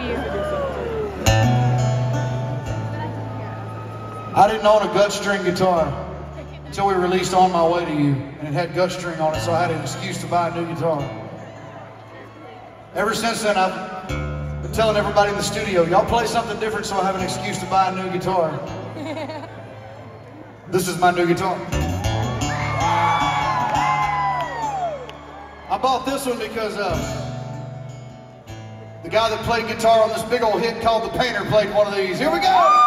I didn't own a gut string guitar until we released On My Way to You, and it had gut string on it, so I had an excuse to buy a new guitar. Ever since then, I've been telling everybody in the studio, y'all play something different so I have an excuse to buy a new guitar. This is my new guitar. I bought this one because the guy that played guitar on this big old hit called The Painter played one of these. Here we go!